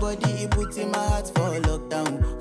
body, it puts in my heart for lockdown,